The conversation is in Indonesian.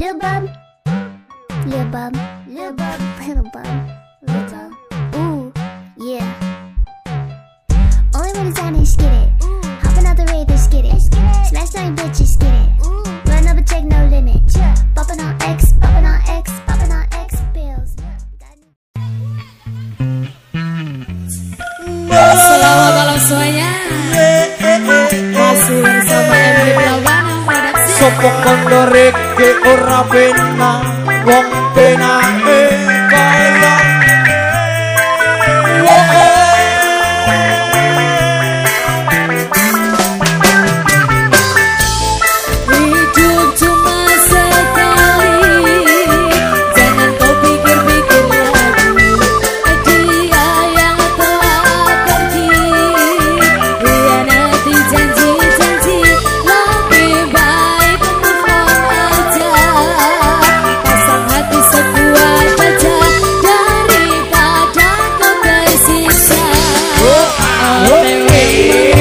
Lil bum, lil bum, lil bum, little bum, little bum. Ooh, yeah. Only when it's on, let's get it. Hopping out the raid, let's get it. Smash nine bitches, get it. Run up a check, no limit. Popping on X, popping on X, popping on X pills. Selamat malam semuanya. Masih bersama Emily Blaugrana Redaksi. Sopok kondore ke ora pena wong penake kaya Hidup cuma sekali, jangan kau pikir-pikir lagi. Dia yang telah pergi, hianati janji-janji. Lebih baik move on aja, pasang hati sekuat baja daripada kau tersiksa.